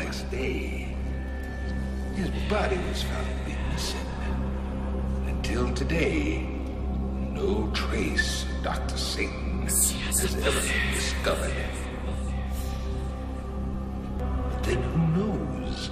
next day, his body was found to be missing. Until today, no trace of Dr. Satan has ever been discovered. But then who knows?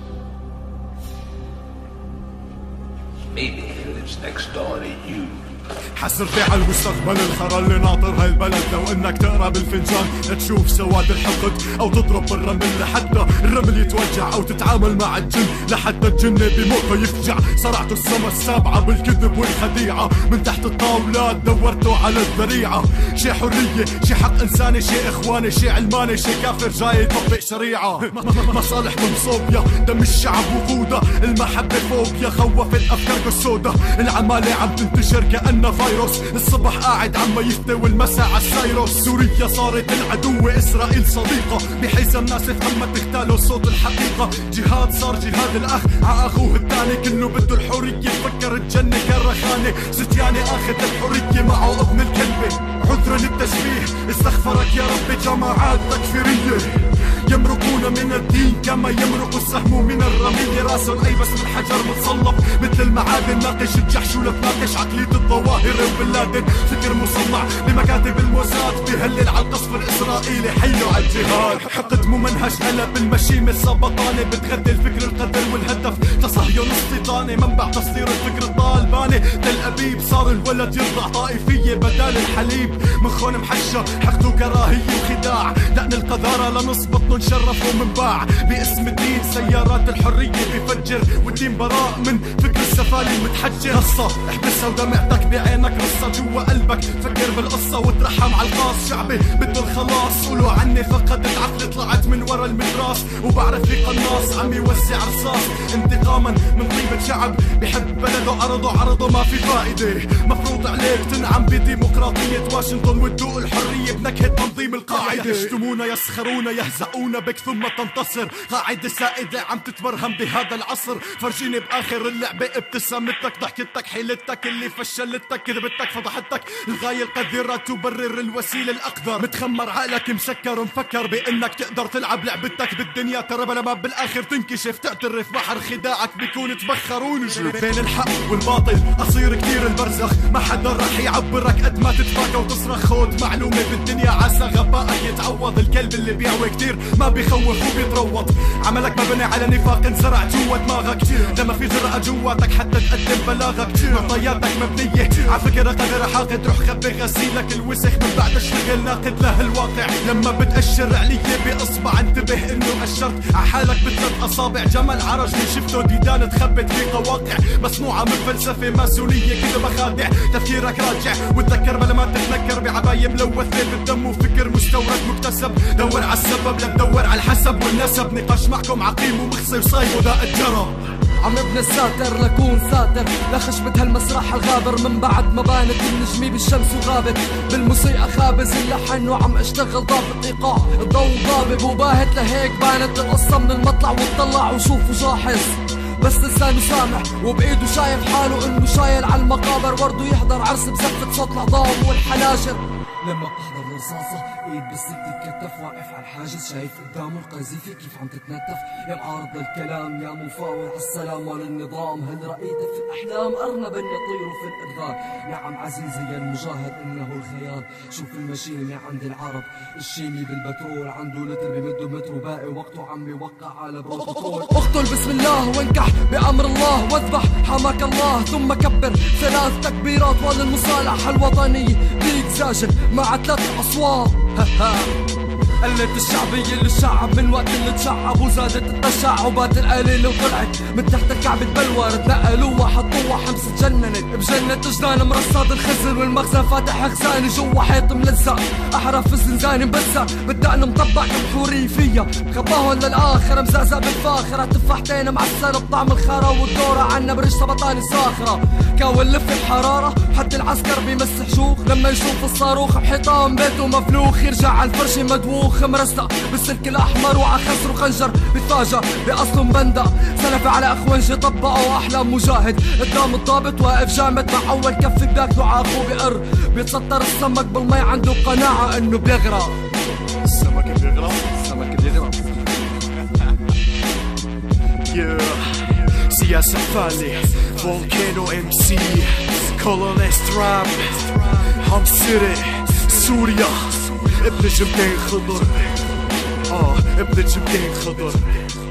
Maybe he lives next door to you. حسرتي على المستقبل الخرا اللي ناطر هالبلد. لو انك تقرا بالفنجان تشوف سواد الحقد، او تضرب بالرمل لحتى الرمل يتوجع، او تتعامل مع الجن لحتى الجن بموقه يفجع. صرعتوا السما السابعه بالكذب والخديعه، من تحت الطاولات دورتوا على الذريعه. شي حريه، شي حق انساني، شي اخواني، شي علماني، شي كافر جاي يطبق شريعه. مصالح منصوبيا، دم الشعب وقوده، المحبه فوبيا خوف الافكار السودا. العماله عم تنتشر كأن فيروس، الصبح قاعد عم يفتي والمساء عالسايروس. سوريا صارت العدو، اسرائيل صديقة، بحيث الناس فهمت تختالوا صوت الحقيقة. جهاد صار جهاد الاخ ع اخوه الثاني، كله بده الحرية، فكر الجنة كالرخانة. ستياني اخذ الحرية معه ابن الكلبة. عذرا للتشبيه، استغفرك يا رب جماعات تكفيرية. يمرقون من الدين كما يمرق السهم من الرمية. راسهم اي بس من حجر متصلب مثل المعادن. ناقش الجحش ولتناقش عقلية الظواهر وبن لادن. فكر مصنع بمكاتب الموساد، بيهلل على القصف الاسرائيلي، حيوا على الجهاد. حقد ممنهج هلا بالمشيمة السبطانة، بتغذي الفكر القدر والهدف تصهيون استيطاني. منبع تصدير الفكر الطالباني. تل ابيب صار الولد يرضع طائفية بدال الحليب. مخون محشة حقد وكراهية وخداع. دقن القذارة لنص بطن نشرف ومنباع. باسم الدين سيارات الحرية بفجر، والدين براء من فكر السفالي المتحجر. قصة احبسها ودمعتك بعينك، رصة جوا قلبك. فكر بالقصة وترحم على القاص. شعبي بده الخلاص، قولوا عني فقدت عقلي، طلعت من ورا المدراس. وبعرف في قناص عم يوزع رصاص، انتقاما من طيبة شعب بحب بلده. عرضه ما في فائدة. مفروض عليك تنعم بديمقراطية واشنطن، وتدوق الحرية بنكهة تنظيم القاعدة. يشتمونا يسخرونا يهزؤونا بك ثم تنتصر. قاعدة سائدة عم تتبرهم بهذا العصر. فرجيني باخر اللعبة ابتسامتك، ضحكتك، حيلتك اللي فشلتك، كذبتك، فضحتك. الغاية القذرة تبرر الوسيلة الأقذر. متخمر عقلك مسكر ومفكر بانك تقدر تلعب لعبتك بالدنيا. ترى بلا ما بالاخر تنكشف تعترف بحر خداعك بيكون تبخر ونجف. بين الحق والباطل قصير كتير البرزخ، ما حدا رح يعبرك قد ما تتفاكى وتصرخ. خود معلومة بالدنيا عسى غبائك يتعوض. الكلب اللي بيعوي كتير ما بيخوف وبيتروض. عملك مبني على نفاق انزرع جوا دماغك، لما في جرأة جواتك حتى تقدم بلاغك. معطياتك مبنية ع فكرة قدر حاقد. روح خبي غسيلك الوسخ من بعد اشتغل ناقد له الواقع. لما بتأشر علي بإصبع انتبه انه أشرت عحالك بثلاث أصابع. جمل عرج من شفته ديدان تخبت في قواقع، مصنوعة من فلسفة ماسونية كده مخادع. تفكيرك راجع وتذكر بلا ما تتنكر بعباية ملوثة بالدم وفكر مستورد مكتسب. دور على السبب لا تدور على الحسب والنسب. نقاش معكم عقيم ومخصر صايب وذا الجرى. عم ابن الساتر لكون ساتر لخشبة هالمسرح الغابر. من بعد ما بانت النجمي بالشمس وغابت بالموسيقى خابز اللحن. وعم اشتغل ضابط ايقاع الضوء ضابب وباهت. لهيك بانت القصة من المطلع وتطلع وشوف وجاحظ. بس لسانه سامح وبايده شايف حاله انه شايل على المقابر. برضه يحضر عرس بسقفة صوت العظام والحناجر. لما بتحضر رصاصة ايد بالسكة تكتف. واقف على الحاجز شايف قدامه القذيفة كيف عم تتنتف. يا معارض للكلام يا مفاوض عالسلام وللنظام. هل رأيت في الأحلام أرنبا يطير في الإدغال؟ نعم عزيزي يا المجاهد إنه الخيال. شوف المشيمة عند العرب الشيمي بالبترول. عنده لتر بمده متر وباقي وقته عم يوقع على بروتوكول. اقتل بسم الله وانكح بأمر الله واذبح حماك الله. ثم كبر 3 تكبيرات وللمصالحة الوطنية. بيك زاجر مع 3 أصوات. قلت الشعبية للشعب من وقت اللي تشعب. وزادت التشعبات القليلة وطلعت من تحت الكعب تبلور. تنقلوها حطوها حمص تجننت بجنة جنان. مرصاد الخزن والمخزن فاتح خزاني جوا حيط ملزق. احرف الزنزاني مبزق بالدقن مطبق كبحوري فيا. خباهن للآخر مزعزع بالفاخرة. تفاحتين معسل بطعم الخرا والدورة عنا بريش سبطاني صاخرة. كاول لف الحرارة حد العسكر بيمسح شوخ. لما يشوف الصاروخ بحيطان بيته مفلوخ. يرجع على الفرش مدووخ مرزق بالسلك الاحمر وع خسر وخنجر. بيتفاجأ باصله مبندق. سلف على اخوانجي طبقوا احلام مجاهد. قدام الضابط واقف جامد مع اول كف بياكله عاخو بقر. بيتسطر السمك بالمي عنده قناعة انه بيغرق. السمك بيغرق. الياس الفالي فولكانو ام سي كولونيست راب حم سيري سوريا ابن جبتين خضر ابن جبتين خضر